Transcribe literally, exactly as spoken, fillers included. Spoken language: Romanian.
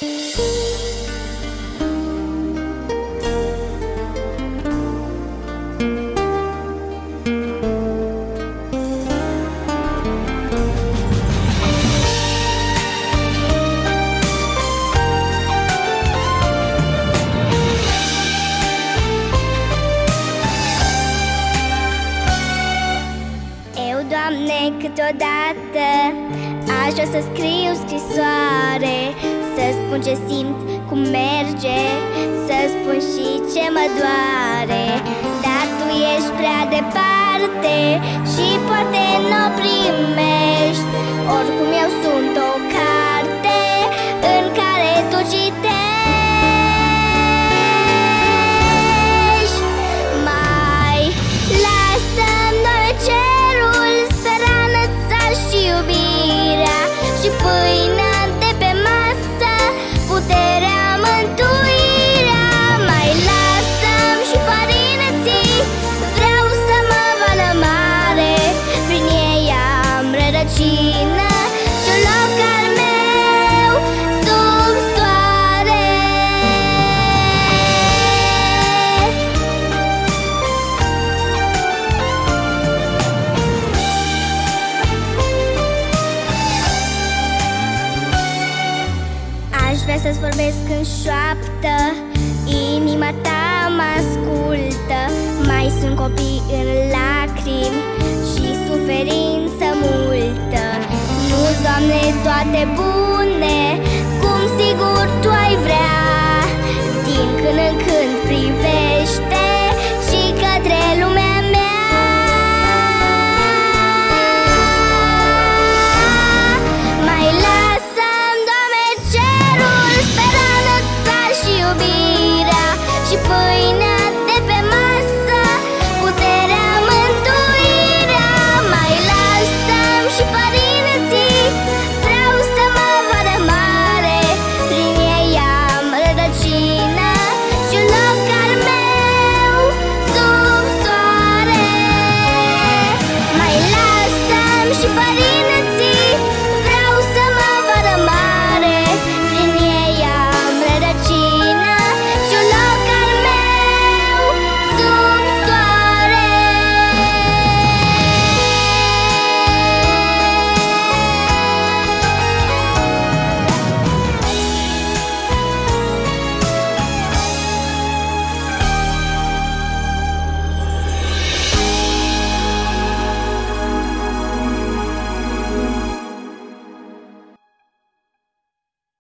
Doamne, câteodată aș vrea să scriu scrisoare, să spun ce simt, cum merge, să spun și ce mă doare. Dar Tu ești prea departe și poate n-o primești. Oricum eu sunt o carte în care Tu citești. Mai lasă-mi, Doamne, cerul, speranța și iubirea și pâinea de pe masă, puterea, mântuirea. Mai lasă-mi și părinții, vreau să mă vadă mare. Prin ei am rădăcină și un loc al meu sub soare. Aș vrea să-ți vorbesc în șoaptă, inima ta mă ascultă. Mai sunt copii în lacrimi și suferință multă. Nu-s, Doamne, toate bune,